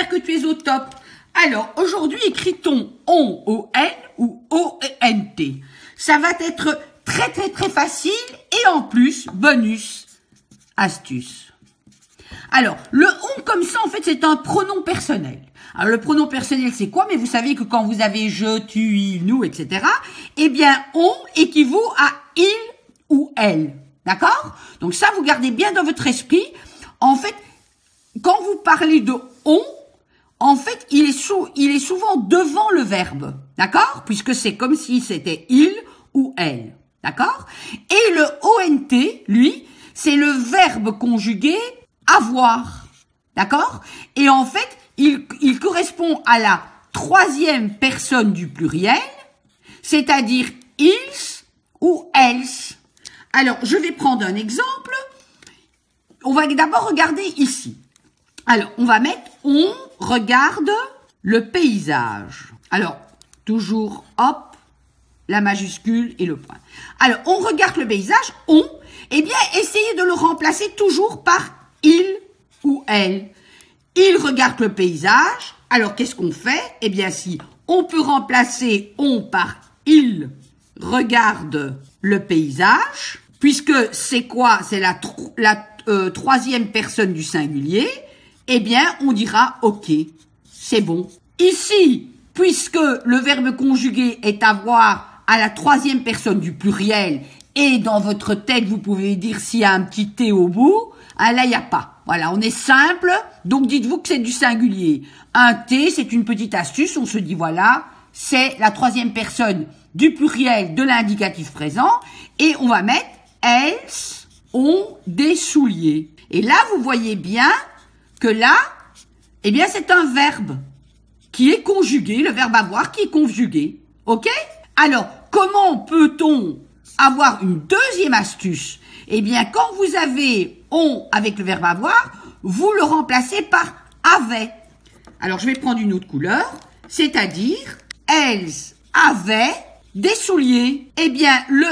j'espère que tu es au top. Alors, aujourd'hui, écrit-on O-N ou O-N-T. Ça va être très facile et en plus, bonus, astuce. Alors, le on comme ça, en fait, c'est un pronom personnel. Alors, le pronom personnel, c'est quoi? Mais vous savez que quand vous avez je, tu, il, nous, etc., eh bien, on équivaut à il ou elle. D'accord? Donc ça, vous gardez bien dans votre esprit. En fait, quand vous parlez de on, en fait, il est souvent devant le verbe. D'accord? Puisque c'est comme si c'était il ou elle. D'accord? Et le ONT, lui, c'est le verbe conjugué avoir. D'accord? Et en fait, il correspond à la troisième personne du pluriel, c'est-à-dire ils ou elles. Alors, je vais prendre un exemple. On va d'abord regarder ici. Alors, on va mettre on regarde le paysage. Alors, toujours, hop, la majuscule et le point. Alors, on regarde le paysage, on, eh bien, essayez de le remplacer toujours par il ou elle. Il regarde le paysage. Alors, qu'est-ce qu'on fait? Eh bien, si on peut remplacer on par il regarde le paysage, puisque c'est quoi? C'est la troisième personne du singulier. Eh bien, on dira ok, c'est bon. Ici, puisque le verbe conjugué est avoir à la troisième personne du pluriel, et dans votre tête, vous pouvez dire s'il y a un petit T au bout, hein, là, il n'y a pas. Voilà, on est simple, donc dites-vous que c'est du singulier. Un T, c'est une petite astuce, on se dit voilà, c'est la troisième personne du pluriel de l'indicatif présent, et on va mettre elles ont des souliers. Et là, vous voyez bien que là, eh bien, c'est un verbe qui est conjugué, le verbe avoir qui est conjugué. Ok? Alors, comment peut-on avoir une deuxième astuce? Eh bien, quand vous avez on avec le verbe avoir, vous le remplacez par avait. Alors, je vais prendre une autre couleur, c'est-à-dire elles avaient des souliers. Eh bien, le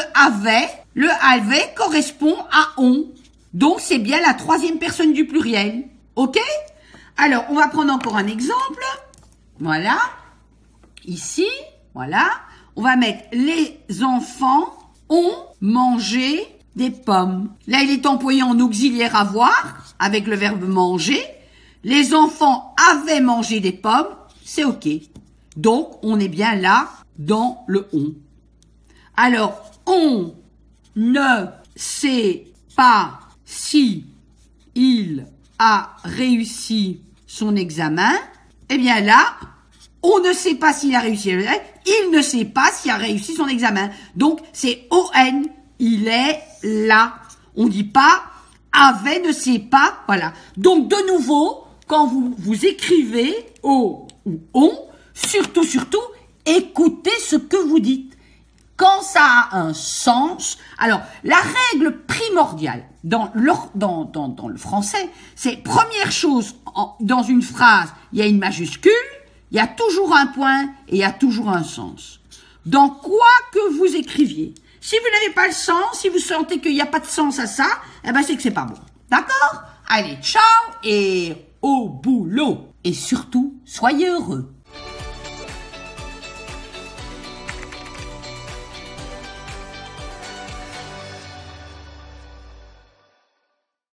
avait correspond à on. Donc, c'est bien la troisième personne du pluriel. Ok? Alors, on va prendre encore un exemple. Voilà. Ici, voilà. On va mettre les enfants ont mangé des pommes. Là, il est employé en auxiliaire avoir, avec le verbe manger. Les enfants avaient mangé des pommes, c'est ok. Donc, on est bien là, dans le on. Alors, on ne sait pas si il a réussi son examen. Eh bien là, on ne sait pas s'il a réussi son examen. Il ne sait pas s'il a réussi son examen. Donc, c'est ON. Il est là. On dit pas avait, ne sait pas. Voilà. Donc, de nouveau, quand vous écrivez O ou on, surtout, écoutez ce que vous dites. Quand ça a un sens, alors la règle primordiale dans le français, c'est première chose, dans une phrase, il y a une majuscule, il y a toujours un point et il y a toujours un sens. Dans quoi que vous écriviez, si vous n'avez pas le sens, si vous sentez qu'il n'y a pas de sens à ça, eh ben c'est que c'est pas bon. D'accord? Allez, ciao et au boulot. Et surtout, soyez heureux.